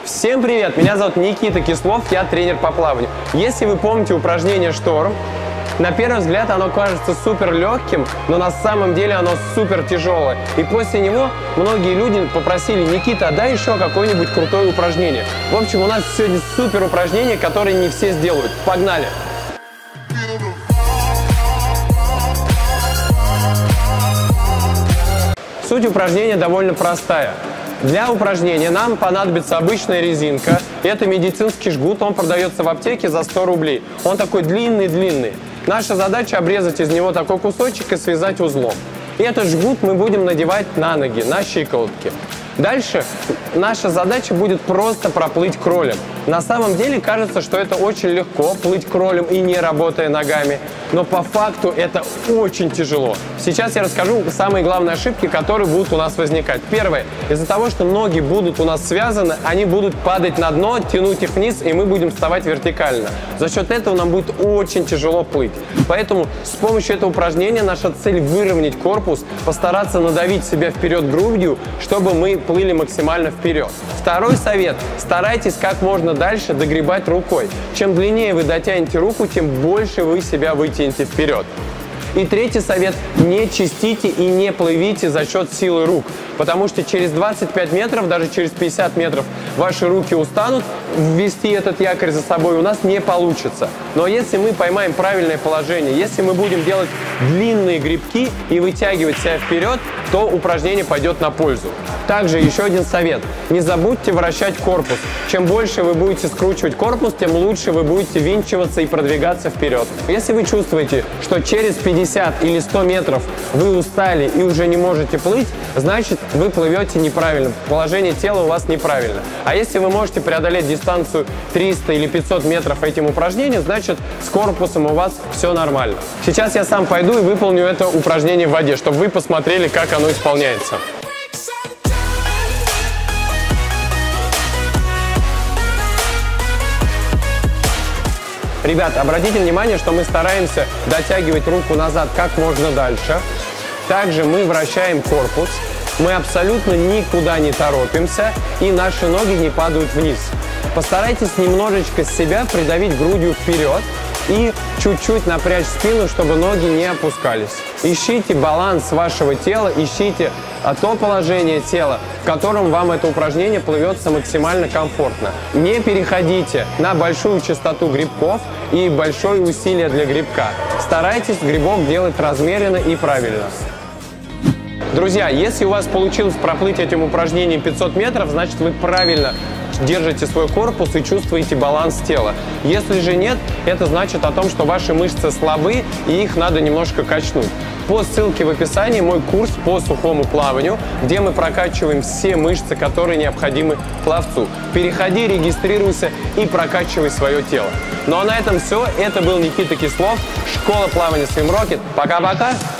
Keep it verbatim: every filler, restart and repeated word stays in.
Всем привет! Меня зовут Никита Кислов, я тренер по плаванию. Если вы помните упражнение «Шторм», на первый взгляд оно кажется супер легким, но на самом деле оно супер тяжелое. И после него многие люди попросили: Никита, а дай еще какое-нибудь крутое упражнение. В общем, у нас сегодня супер упражнение, которое не все сделают. Погнали! Суть упражнения довольно простая. Для упражнения нам понадобится обычная резинка. Это медицинский жгут, он продается в аптеке за сто рублей. Он такой длинный-длинный. Наша задача обрезать из него такой кусочек и связать узлом. И этот жгут мы будем надевать на ноги, на щиколотки. Дальше наша задача будет просто проплыть кролем. На самом деле кажется, что это очень легко плыть кролем и не работая ногами, но по факту это очень тяжело. Сейчас я расскажу самые главные ошибки, которые будут у нас возникать. Первое. Из-за того, что ноги будут у нас связаны, они будут падать на дно, тянуть их вниз, и мы будем вставать вертикально. За счет этого нам будет очень тяжело плыть. Поэтому с помощью этого упражнения наша цель выровнять корпус, постараться надавить себя вперед грудью, чтобы мы плыли максимально вперед. Второй совет. Старайтесь как можно дальше догребать рукой. Чем длиннее вы дотянете руку, тем больше вы себя вытянете вперед. И третий совет. Не чистите и не плывите за счет силы рук. Потому что через двадцать пять метров, даже через пятьдесят метров ваши руки устанут, ввести этот якорь за собой у нас не получится. Но если мы поймаем правильное положение, если мы будем делать длинные грибки и вытягивать себя вперед, то упражнение пойдет на пользу. Также еще один совет. Не забудьте вращать корпус. Чем больше вы будете скручивать корпус, тем лучше вы будете винчиваться и продвигаться вперед. Если вы чувствуете, что через пятьдесят или сто метров вы устали и уже не можете плыть, значит, вы плывете неправильно, положение тела у вас неправильно. А если вы можете преодолеть дистанцию триста или пятьсот метров этим упражнением, значит, с корпусом у вас все нормально. Сейчас я сам пойду и выполню это упражнение в воде, чтобы вы посмотрели, как оно исполняется. Ребят, обратите внимание, что мы стараемся дотягивать руку назад как можно дальше. Также мы вращаем корпус. Мы абсолютно никуда не торопимся, и наши ноги не падают вниз. Постарайтесь немножечко себя придавить грудью вперед и чуть-чуть напрячь спину, чтобы ноги не опускались. Ищите баланс вашего тела, ищите то положение тела, в котором вам это упражнение плывется максимально комфортно. Не переходите на большую частоту грибков и большое усилие для грибка. Старайтесь грибок делать размеренно и правильно. Друзья, если у вас получилось проплыть этим упражнением пятьсот метров, значит, вы правильно держите свой корпус и чувствуете баланс тела. Если же нет, это значит о том, что ваши мышцы слабы и их надо немножко качнуть. По ссылке в описании мой курс по сухому плаванию, где мы прокачиваем все мышцы, которые необходимы пловцу. Переходи, регистрируйся и прокачивай свое тело. Ну а на этом все. Это был Никита Кислов, школа плавания Swim Rocket. Пока-пока!